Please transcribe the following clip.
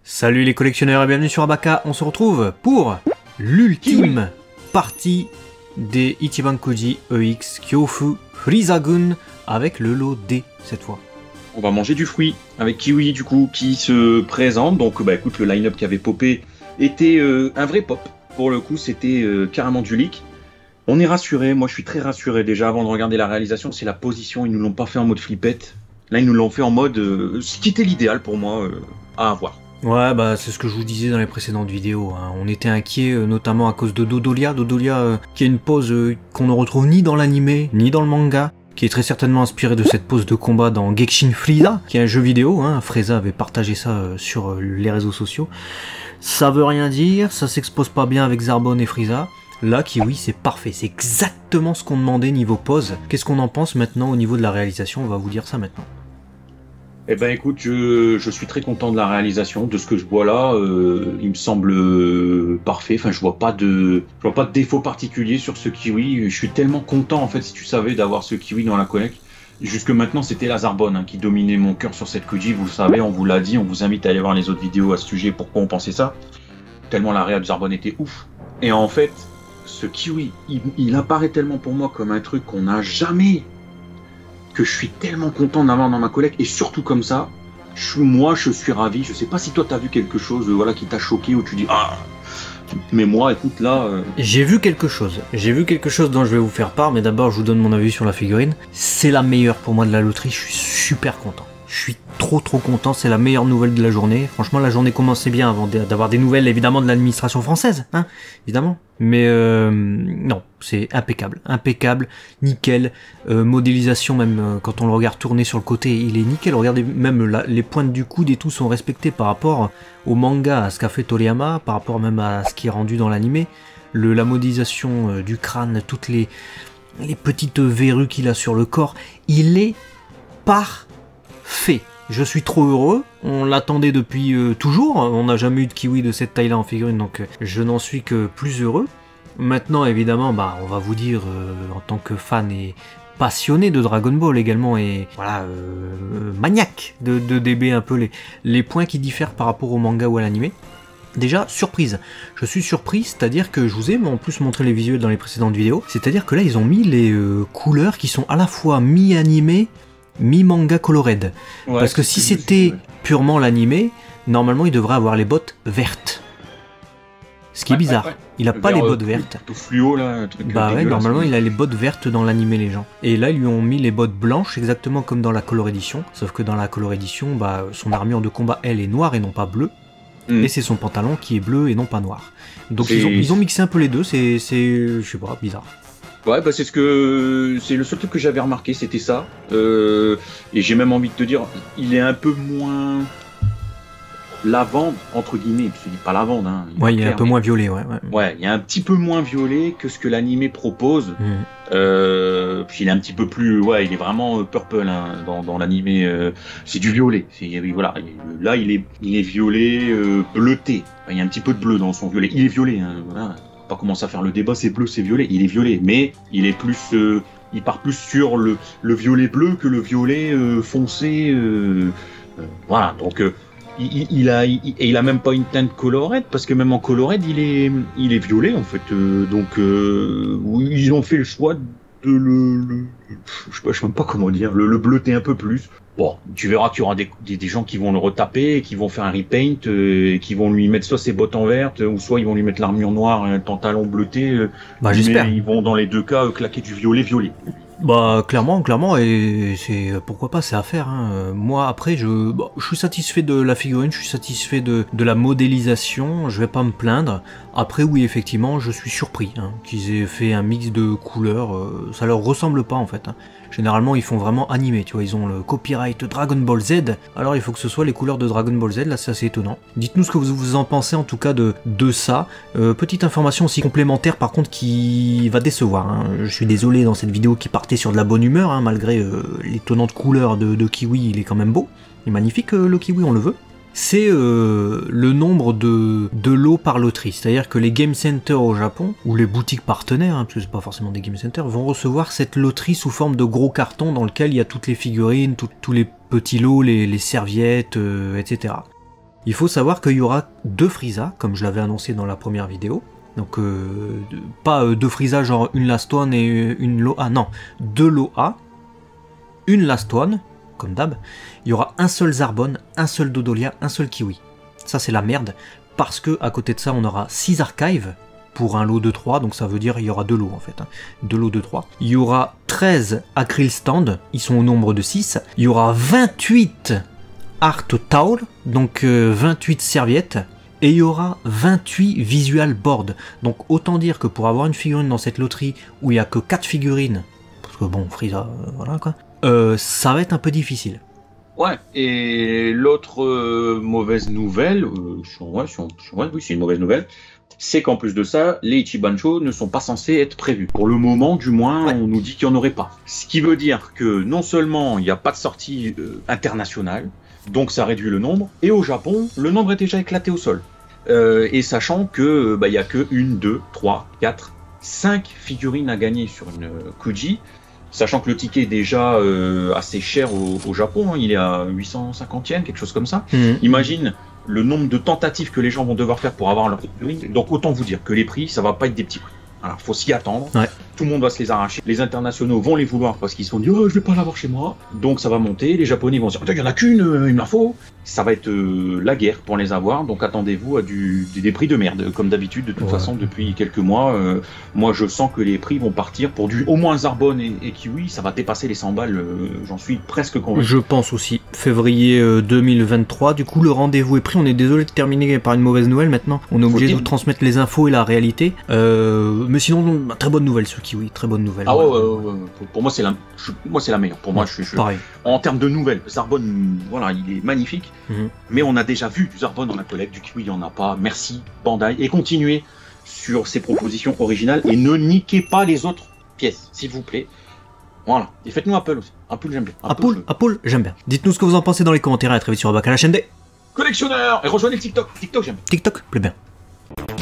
Salut les collectionneurs et bienvenue sur Abaka, on se retrouve pour l'ultime partie des Ichiban Koji EX Kyofu Frizagun avec le lot D cette fois. On va manger du fruit avec Kiwi du coup qui se présente, donc bah écoute le line-up qui avait popé était un vrai pop, pour le coup c'était carrément du leak. On est rassuré, moi je suis très rassuré déjà avant de regarder la réalisation, c'est la position, ils nous l'ont pas fait en mode flippette, là ils nous l'ont fait en mode, ce qui était l'idéal pour moi à avoir. Ouais, bah c'est ce que je vous disais dans les précédentes vidéos, hein. On était inquiets notamment à cause de Dodolia, qui a une pose qu'on ne retrouve ni dans l'anime, ni dans le manga, qui est très certainement inspirée de cette pose de combat dans Genshin Frieza, qui est un jeu vidéo, hein. Frieza avait partagé ça sur les réseaux sociaux. Ça veut rien dire, ça s'expose pas bien avec Zarbon et Frieza. Là, Kiwi, c'est parfait, c'est exactement ce qu'on demandait niveau pose. Qu'est-ce qu'on en pense maintenant au niveau de la réalisation? On va vous dire ça maintenant. Eh ben écoute, je suis très content de la réalisation, de ce que je vois là, il me semble parfait, enfin je vois pas de défaut particulier sur ce Kiwi, je suis tellement content en fait si tu savais d'avoir ce Kiwi dans la collecte. Jusque maintenant c'était la Zarbon hein, qui dominait mon cœur sur cette Koji, vous le savez, on vous l'a dit, on vous invite à aller voir les autres vidéos à ce sujet, pourquoi on pensait ça, tellement la réa de Zarbon était ouf. Et en fait, ce Kiwi, il apparaît tellement pour moi comme un truc qu'on n'a jamais, que je suis tellement content d'avoir dans ma collecte, et surtout comme ça, moi je suis ravi. Je sais pas si toi t'as vu quelque chose voilà, qui t'a choqué, où tu dis ah, mais moi écoute là... J'ai vu quelque chose dont je vais vous faire part, mais d'abord je vous donne mon avis sur la figurine. C'est la meilleure pour moi de la loterie, je suis super content. Je suis trop content, c'est la meilleure nouvelle de la journée. Franchement, la journée commençait bien avant d'avoir des nouvelles, évidemment, de l'administration française, hein, évidemment. Mais non, c'est impeccable, nickel. Modélisation, même quand on le regarde tourner sur le côté, il est nickel. Regardez, même les pointes du coude et tout sont respectées par rapport au manga, à ce qu'a fait Toriyama, par rapport même à ce qui est rendu dans l'anime. La modélisation du crâne, toutes les petites verrues qu'il a sur le corps, il est parfait. Je suis trop heureux, on l'attendait depuis toujours, on n'a jamais eu de Kiwi de cette taille-là en figurine, donc je n'en suis que plus heureux. Maintenant, évidemment, bah, on va vous dire, en tant que fan et passionné de Dragon Ball également, et voilà, maniaque de DB un peu les points qui diffèrent par rapport au manga ou à l'anime. Déjà, surprise. Je suis surpris, c'est-à-dire que je vous ai en plus montré les visuels dans les précédentes vidéos, c'est-à-dire que là, ils ont mis les couleurs qui sont à la fois mi-animé, mi-manga colored. Ouais, parce que si c'était purement l'animé, normalement il devrait avoir les bottes vertes. Ce qui est bizarre. Ouais. Il a pas les bottes vertes. Tout fluo là, un truc bah ouais, normalement il a les bottes vertes dans l'animé les gens. Et là ils lui ont mis les bottes blanches exactement comme dans la Color Edition. Sauf que dans la Color Edition, bah, son armure de combat elle est noire et non pas bleue. Et c'est son pantalon qui est bleu et non pas noir. Donc ils ont mixé un peu les deux, c'est je sais pas, bizarre. Ouais, bah c'est le seul truc que j'avais remarqué, c'était ça. Et j'ai même envie de te dire, il est un peu moins lavande entre guillemets, parce qu'il dit pas lavande. Hein, ouais, il est un peu moins violet, ouais. Ouais, il est un petit peu moins violet que ce que l'animé propose. Puis il est un petit peu plus, ouais, il est vraiment purple hein, dans l'animé. C'est du violet. Voilà, là il est violet bleuté. Il y a un petit peu de bleu dans son violet. Il est violet. Hein, voilà. Pas commencer à faire le débat, c'est bleu, c'est violet. Il est violet, mais il est plus, il part plus sur le violet bleu que le violet foncé. Voilà, donc il a même pas une teinte colorette parce que même en colorette il est violet en fait. Donc ils ont fait le choix de je sais même pas comment dire, le bleuter un peu plus. Bon, tu verras qu'il y aura des gens qui vont le retaper, qui vont faire un repaint, et qui vont lui mettre soit ses bottes en verte, ou soit ils vont lui mettre l'armure noire et un pantalon bleuté. Bah, j'espère. Mais ils vont dans les deux cas claquer du violet. Bah clairement, et c'est pourquoi pas, c'est à faire. Hein. Moi après, je suis satisfait de la figurine, je suis satisfait de la modélisation, je vais pas me plaindre. Après oui, effectivement, je suis surpris hein, qu'ils aient fait un mix de couleurs, ça leur ressemble pas en fait. Hein. Généralement ils font vraiment animé, tu vois, ils ont le copyright Dragon Ball Z, alors il faut que ce soit les couleurs de Dragon Ball Z, là c'est assez étonnant. Dites-nous ce que vous en pensez en tout cas de ça. Petite information aussi complémentaire par contre qui va décevoir, hein. Je suis désolé dans cette vidéo qui partait sur de la bonne humeur, hein, malgré l'étonnante couleur de Kiwi, il est quand même beau, il est magnifique le Kiwi, on le veut. C'est le nombre de lots par loterie. C'est-à-dire que les game centers au Japon, ou les boutiques partenaires, hein, parce que c'est pas forcément des game centers, vont recevoir cette loterie sous forme de gros cartons dans lequel il y a toutes les figurines, tous les petits lots, les serviettes, etc. Il faut savoir qu'il y aura 2 Frieza, comme je l'avais annoncé dans la première vidéo. Donc pas 2 Frieza genre une Last One et une Loa, non, 2 Loa, une Last One, comme d'hab. Il y aura un seul Zarbon, un seul Dodolia, un seul Kiwi. Ça c'est la merde, parce que à côté de ça on aura 6 Archives pour un lot de 3, donc ça veut dire il y aura 2 lots en fait, 2 lots de 3. Il y aura 13 Acryl Stand, ils sont au nombre de 6. Il y aura 28 Art Towel, donc 28 serviettes. Et il y aura 28 Visual Board. Donc autant dire que pour avoir une figurine dans cette loterie où il n'y a que 4 figurines, parce que bon, Frieza, voilà quoi, ça va être un peu difficile. Ouais, et l'autre mauvaise nouvelle, oui c'est une mauvaise nouvelle, c'est qu'en plus de ça, les Ichibancho ne sont pas censés être prévus. Pour le moment, du moins, ouais. On nous dit qu'il n'y en aurait pas. Ce qui veut dire que non seulement il n'y a pas de sortie internationale, donc ça réduit le nombre, et au Japon, le nombre est déjà éclaté au sol. Et sachant que il y a que 1, 2, 3, 4, 5 figurines à gagner sur une Kuji, sachant que le ticket est déjà assez cher au Japon, hein, il est à 850 yens, quelque chose comme ça. Imagine le nombre de tentatives que les gens vont devoir faire pour avoir leur figurine. Donc autant vous dire que les prix, ça va pas être des petits prix. Alors faut s'y attendre. Ouais. Tout le monde va se les arracher. Les internationaux vont les vouloir parce qu'ils se sont dit oh, je vais pas l'avoir chez moi. Donc ça va monter. Les Japonais vont se dire il y en a qu'une, il me la faut. Ça va être la guerre pour les avoir. Donc attendez-vous à des prix de merde comme d'habitude. De toute façon depuis quelques mois, moi je sens que les prix vont partir pour du au moins Zarbon et Kiwi. Ça va dépasser les 100 balles. J'en suis presque convaincu. Je pense aussi. Février 2023. Du coup le rendez-vous est pris. On est désolé de terminer par une mauvaise nouvelle maintenant. On est obligé de vous transmettre les infos et la réalité. Mais sinon très bonne nouvelle ce Kiwi. Très bonne nouvelle. Ah ouais. Pour moi c'est la meilleure. Pour moi pareil. En termes de nouvelles, Zarbon, voilà, il est magnifique. Mais on a déjà vu du Zarbon dans la collecte, du Kiwi il n'y en a pas. Merci Bandai et continuez sur ces propositions originales et ne niquez pas les autres pièces, s'il vous plaît. Voilà. Et faites-nous Apple aussi. Apple j'aime bien. Apple j'aime bien. Dites-nous ce que vous en pensez dans les commentaires et à très vite sur Abaka la chaîne des collectionneurs et rejoignez le TikTok. TikTok j'aime bien. TikTok plaît bien.